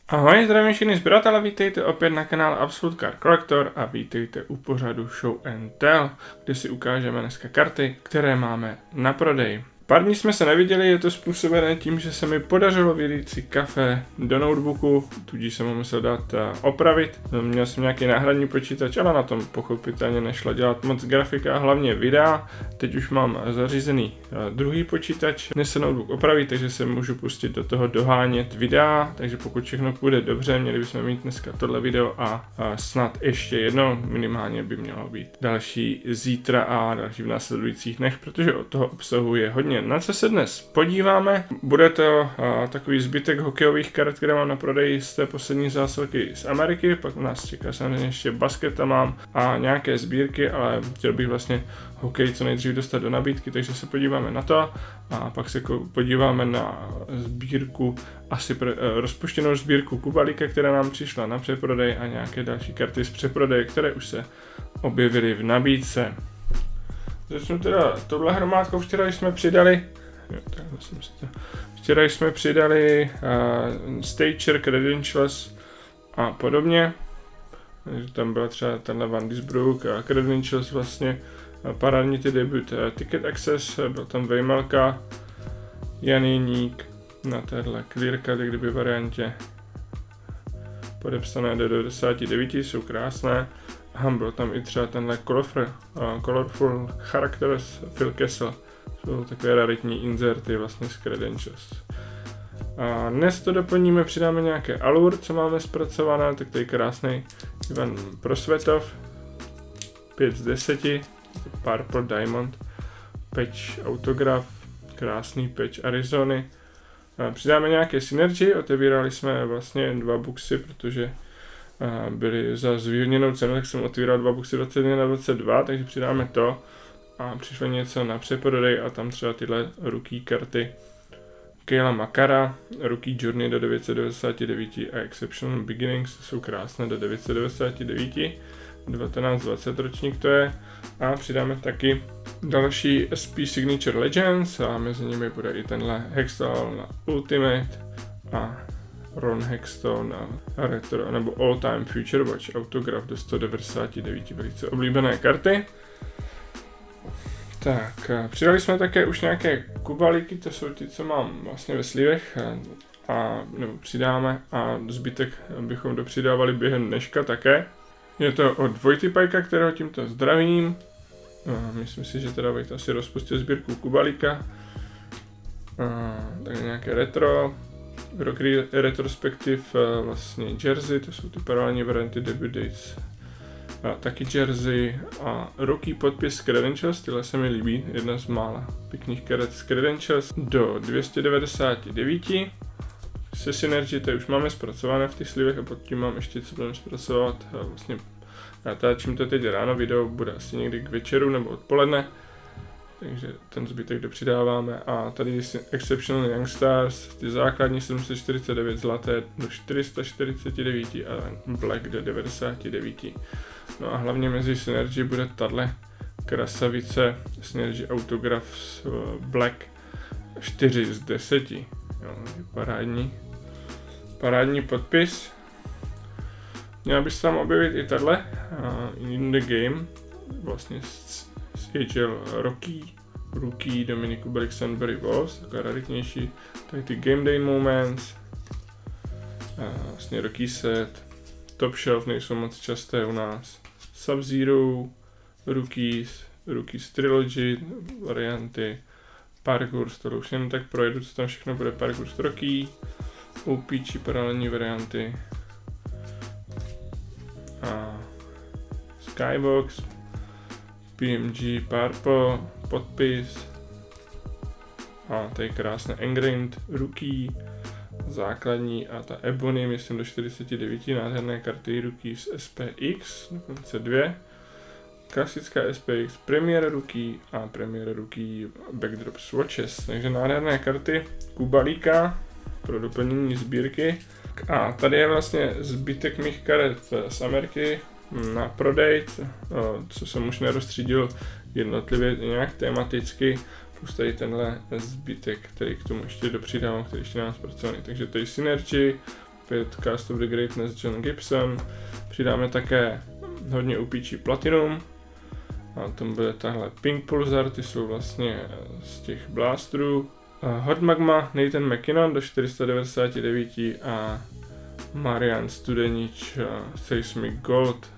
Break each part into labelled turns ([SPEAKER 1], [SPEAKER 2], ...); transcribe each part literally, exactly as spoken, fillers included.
[SPEAKER 1] Ahoj, zdravím všechny sběratele, vítejte opět na kanále Absolute Card Collector a vítejte u pořadu Show and Tell, kde si ukážeme dneska karty, které máme na prodej. Pár dní jsme se neviděli, je to způsobené tím, že se mi podařilo vylít si kafe do notebooku, tudíž jsem ho musel dát opravit. Měl jsem nějaký náhradní počítač, ale na tom pochopitelně nešlo dělat moc grafika a hlavně videa. Teď už mám zařízený druhý počítač, než se notebook opraví, takže se můžu pustit do toho dohánět videa, takže pokud všechno půjde dobře, měli bychom mít dneska tohle video a, a snad ještě jedno, minimálně by mělo být další zítra a další v následujících dnech, protože od toho obsahu je hodně. Na co se dnes podíváme, bude to uh, takový zbytek hokejových karet, které mám na prodeji z té poslední zásilky z Ameriky, pak u nás čeká samozřejmě ještě basketa mám a nějaké sbírky, ale chtěl bych vlastně hokej co nejdřív dostat do nabídky, takže se podíváme na to a pak se podíváme na sbírku, asi pre, uh, rozpuštěnou sbírku Kubalíka, která nám přišla na přeprodej a nějaké další karty z přeprodeje, které už se objevily v nabídce. Začnu teda touhle hromádkou, včera jsme přidali, jo, jsem si to, včera jsme přidali uh, Stature, Credentials a podobně, takže tam byla třeba tenhle Van Disbrook a Credentials vlastně, uh, parádní ty debut, uh, Ticket Access, byl tam Vejmelka, Janíník na téhle Clear Card, kdyby variantě, podepsané do devadesát devět, jsou krásné. Aha, byl tam i třeba tenhle Colorful, uh, colorful Characters Phil Kessel. Jsou takové raritní inserty vlastně z Credentials. A dnes to doplníme, přidáme nějaké Allure, co máme zpracované, tak tady krásný Ivan Prosvetov. pět z deseti, Purple Diamond, patch Autograph, krásný patch Arizony. A přidáme nějaké Synergy, otevírali jsme vlastně dva boxy, protože a byly za zvýhodněnou cenu, tak jsem otvíral dva boxy dvacet jedna na dvacet dva, takže přidáme to a přišlo něco na přeprodej a tam třeba tyhle rookie karty Kayla Makara, rookie Journey do devět set devadesát devět a Exceptional Beginnings jsou krásné do devět set devadesát devět, devatenáct dvacet ročník to je a přidáme taky další S P Signature Legends a mezi nimi bude i tenhle Hextall na Ultimate a Ron Hextall a Retro nebo All Time Future Watch autograf do sto devadesát devět, velice oblíbené karty. Tak, přidali jsme také už nějaké kubalíky, to jsou ty, co mám vlastně ve slivech a nebo přidáme a zbytek bychom dopřidávali během dneška také. Je to od Vojtypajka, kterého tímto zdravím. Myslím si, že teda bych asi rozpustil sbírku kubalíka. Tak nějaké retro. Rock Retrospective vlastně jersey, to jsou ty paralelní varianty debut dates. A taky jersey a rookie podpis Credentials, tyhle se mi líbí, jedna z mála pěkných karet z Credentials do dvě stě devadesát devět. Se Synergy, to už máme zpracované v těch slivech a pod tím mám ještě co budeme zpracovat. A vlastně natáčím to teď ráno, video bude asi někdy k večeru nebo odpoledne. Takže ten zbytek dopřidáváme a tady Exceptional Young Stars, ty základní sedm set čtyřicet devět zlaté do čtyři sta čtyřicet devět a Black do devadesát devět. No a hlavně mezi Synergy bude tahle krasavice Synergy Autograph Black čtyři z deseti. Jo, parádní, parádní podpis. Měla by se tam objevit i tahle uh, In the Game, vlastně C H L Rocky, Rookie, Dominic Kubelik, Sandberry Wolves, taková raritnější, tady ty Game Day Moments, a vlastně Rocky Set, Top Shelf nejsou moc časté u nás, Sub-Zero, Rookies, Rookies Trilogy, varianty, Parkour, to už jen tak projedu, co tam všechno bude, Parkour Rocky, O P či paralelní varianty, a Skybox, P M G Purple, podpis a tady krásné Engrained Rookie, základní a ta Ebony, myslím do čtyřicet devět, nádherné karty Rookie z S P X, dokonce dvě, klasická S P X, Premier Rookie a Premier Rookie Backdrop Swatches, takže nádherné karty Kubalíka pro doplnění sbírky. A tady je vlastně zbytek mých karet z Ameriky na prodej, co jsem už nerozstřídil jednotlivě nějak tematicky, plus tady tenhle zbytek, který k tomu ještě dopřidávám, který ještě nemám zpracovaný. Takže tady Synergy, opět Cast of the Greatness John Gibson. Přidáme také hodně O P G Platinum. A tam bude tahle Pink Pulsar, ty jsou vlastně z těch blasterů. Hot Magma, Nathan McKinnon do čtyři sta devadesát devět a Marian Studenič Seismic Gold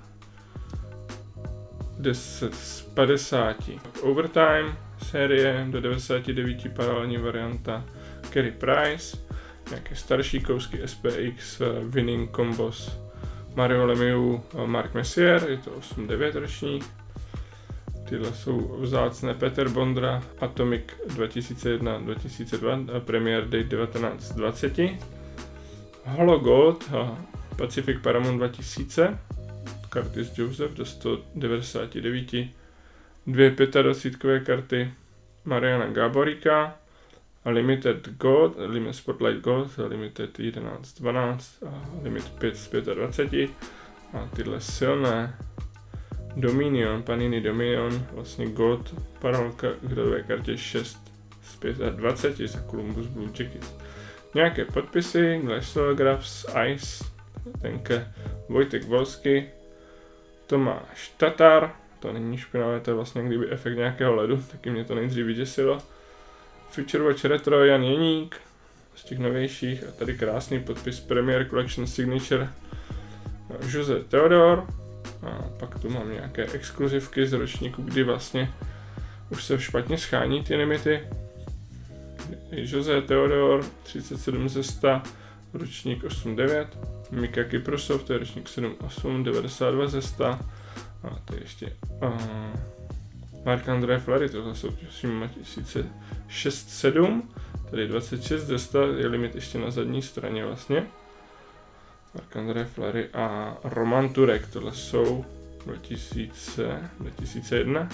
[SPEAKER 1] deset z padesáti. Overtime série do devadesát devět paralelní varianta Carey Price, nějaké starší kousky S P X Winning Combos Mario Lemieux Mark Messier, je to osm devět ročník. Tyhle jsou vzácné Peter Bondra Atomic dva tisíce jedna dva tisíce dva Premier Date devatenáct dvacet. Holo Gold Pacific Paramount dva tisíce Curtis Joseph do sto devadesát devět. Dvě dvacetipětkové karty Mariana Gaboríka a Limited Gold, Limit Spotlight Gold, Limited jedenáct dvanáct a Limit pět z dvacet pět. A tyhle silné Dominion, Panini Dominion, vlastně Gold paralelka k rodové kartě šest z dvacet pět za Columbus Blue Jackets. Nějaké podpisy, Glass Telegraphs, Ice, tenke Vojtek Volsky, Tomáš Tatar, to není špinavé, to je vlastně kdyby efekt nějakého ledu, taky mě to nejdřív vyděsilo. Future Watch Retro Jan Jeník, z těch novějších, a tady krásný podpis Premier Collection Signature Jose Theodore. A pak tu mám nějaké exkluzivky z ročníku, kdy vlastně už se špatně schání ty limity. Jose Theodore třicet sedm ze sta, ročník osm devět. Mika Kyprosov, to je ročník sedm osm, devadesát dva ze sta. A to je ještě uh, Marc-André Fleury, tohle jsou dva tisíce šest sedm. Tady dvacet šest ze sta, je limit ještě na zadní straně vlastně. Marc-André Fleury a Roman Turek, tohle jsou dva tisíce jedna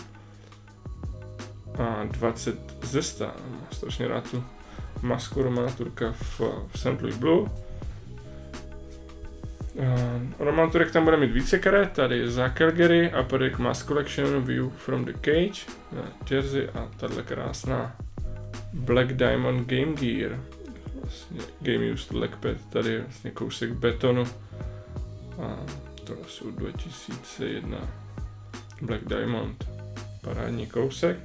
[SPEAKER 1] a dvacet ze sta. Mám strašně rád tu masku Romana Turka v, v Saint Louis Blue. Uh, Roman Turek tam bude mít více karet, tady je za Calgary a Paddock Mask Collection View from the Cage na jersey a tahle krásná Black Diamond Game Gear. Vlastně Game Used Legpad, tady je vlastně kousek betonu a to jsou dva tisíce jedna Black Diamond, parádní kousek.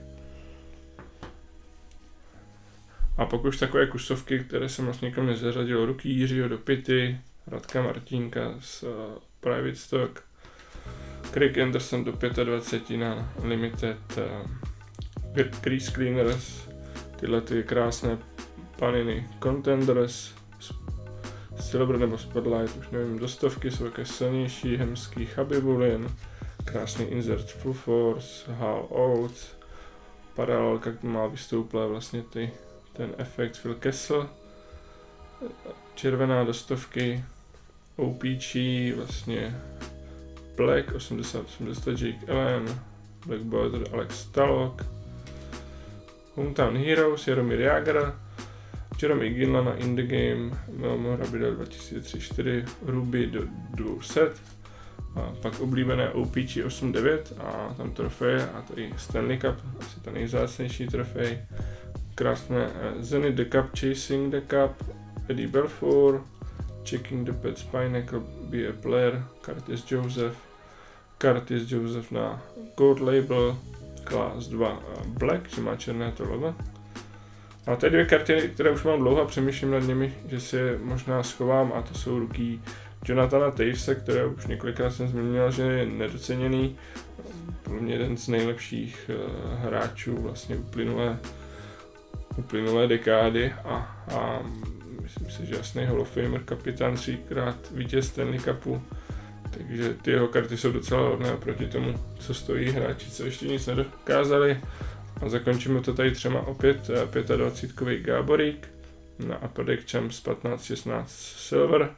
[SPEAKER 1] A pokud už takové kusovky, které jsem vlastně někam nezařadil, ruky Jiřího do Pity, Radka Martínka z uh, Private Stock, Craig Anderson do dvacet pět na Limited, uh, Crease Cleaners, tyhle ty krásné Panini Contenders, Silver nebo Spotlight, už nevím, do stovky jsou také silnější, hemský Chabibulin, krásný insert Full Force, Hall Oates, paralelka má vystouplé vlastně ty, ten efekt Phil Kessel, červená do stovky, O P G, vlastně Black osmdesát osmdesát Jake Allen, Black Border Alex Talok, Hometown Heroes Jaromír Jágr, Jeremy Ginla na In The Game, Memorabilia dva tisíce tři čtyři, Ruby do dvou set, a pak oblíbené O P G osm devět a tam trofeje a tady Stanley Cup, asi ta nejvzácnější trofej, krásné Zenith The Cup, Chasing the Cup, Eddie Belfour, Checking the Pets Pineapple, Be a Player, Curtis Joseph, Curtis Joseph na Gold Label, Class dva Black, že má černé to logo. A tady dvě karty, které už mám dlouho a přemýšlím nad nimi, že si je možná schovám, a to jsou ruky Jonathana Tavese, které už několikrát jsem zmínil, že je nedoceněný. Pro mě jeden z nejlepších uh, hráčů vlastně uplynulé, uplynulé dekády a, a myslím si, že jasný Hall of Famer, kapitán, třikrát vítěz Stanley Cupu. Takže ty jeho karty jsou docela hodné proti tomu, co stojí hráči, co ještě nic nedokázali. A zakončíme to tady třema opět dvacetipětkový Gáborík na Upper Deck Champs patnáct šestnáct Silver.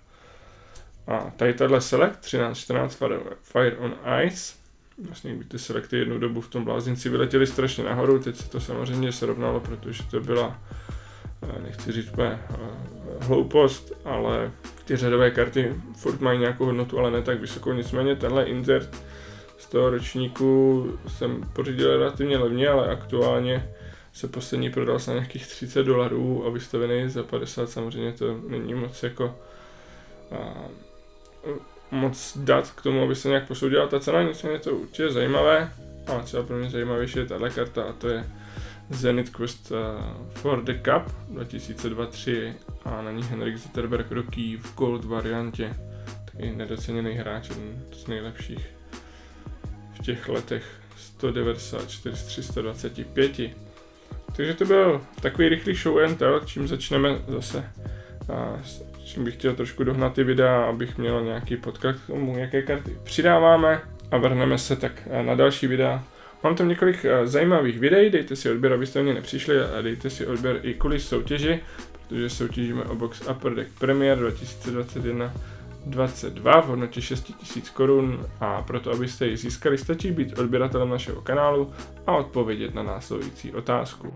[SPEAKER 1] A tady tahle Select třináct čtrnáct Fire on Ice. Vlastně by ty selekty jednu dobu v tom blázinci vyletěly strašně nahoru, teď se to samozřejmě srovnalo, protože to byla, nechci říct úplně hloupost, ale ty řadové karty furt mají nějakou hodnotu, ale ne tak vysokou, nicméně tenhle insert z toho ročníku jsem pořídil relativně levně, ale aktuálně se poslední prodal za nějakých třicet dolarů a vystavený za padesát, samozřejmě to není moc jako uh, moc dat k tomu, aby se nějak posoudila ta cena, nicméně to určitě zajímavé, ale třeba pro mě zajímavější je tahle karta a to je Zenith Quest uh, for the Cup dva tisíce dvacet tři a na ní Henrik Zetterberg Rookie v Gold variantě, taky nedoceněný hráč, jeden z nejlepších v těch letech, sto devadesát čtyři z tři sta dvacet pět. Takže to byl takový rychlý show and tell, čím začneme zase. A čím bych chtěl trošku dohnat ty videa, abych měl nějaký podklad k tomu, jaké karty přidáváme a vrhneme se tak na další videa. Mám tam několik zajímavých videí, dejte si odběr, abyste mě nepřišli a dejte si odběr i kvůli soutěži, protože soutěžíme o box Upper Deck Premier dva tisíce dvacet jedna dvacet dva v hodnotě šest tisíc korun a proto, abyste ji získali, stačí být odběratelem našeho kanálu a odpovědět na následující otázku.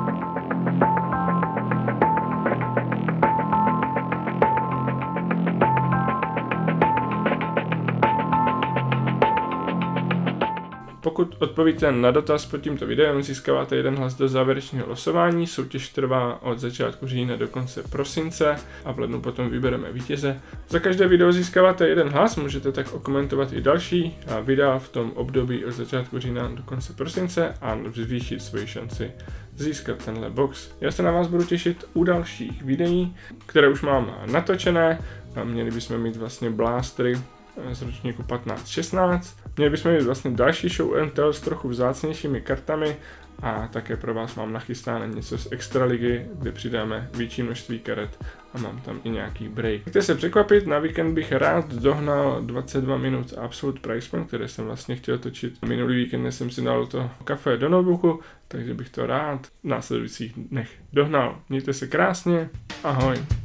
[SPEAKER 1] Pokud odpovíte na dotaz pod tímto videem, získáváte jeden hlas do závěrečného losování. Soutěž trvá od začátku října do konce prosince a v lednu potom vybereme vítěze. Za každé video získáváte jeden hlas, můžete tak okomentovat i další videa v tom období od začátku října do konce prosince a zvýšit svoji šanci získat tenhle box. Já se na vás budu těšit u dalších videí, které už mám natočené. Měli bychom mít vlastně blastery z ročníku patnáct šestnáct. Měli bychom mít vlastně další show and tell s trochu vzácnějšími kartami a také pro vás mám nachystáno něco z Extraligy, kde přidáme větší množství karet a mám tam i nějaký break. Chcete se překvapit, na víkend bych rád dohnal dvacet dva minut Absolute Price Point, které jsem vlastně chtěl točit. Minulý víkend jsem si dal to kafe do notebooku, takže bych to rád v následujících dnech dohnal. Mějte se krásně, ahoj.